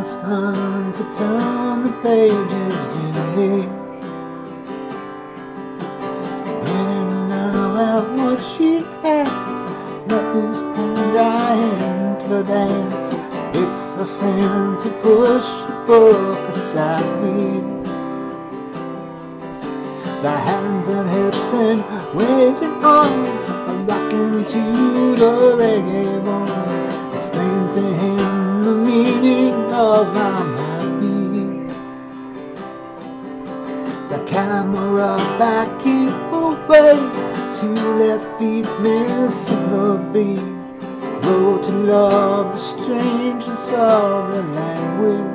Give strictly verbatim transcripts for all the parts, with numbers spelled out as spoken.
must learn to turn the pages gently. Grinning now at what she has, let loose and trying to dance. It's a sin to push the book aside with the hands and hips and waving arms, rocking to the reggae one. Explain to him the meaning of I'm happy. The camera backing away, two left feet missing the beat. Grow to love the strangeness of the language.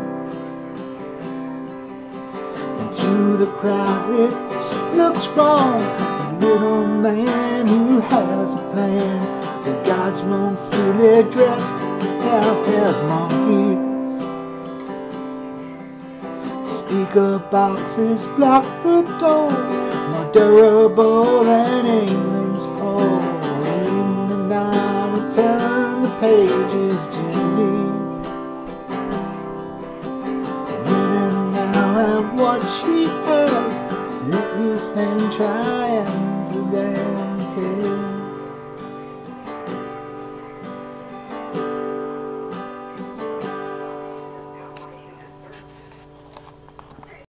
To the crowd it looks wrong, the little man who has a plan. The gods run fully dressed up as monkeys. Speaker boxes block the door, more durable than England's pole. In the night we turn the pages gently. What she has, let loose and try and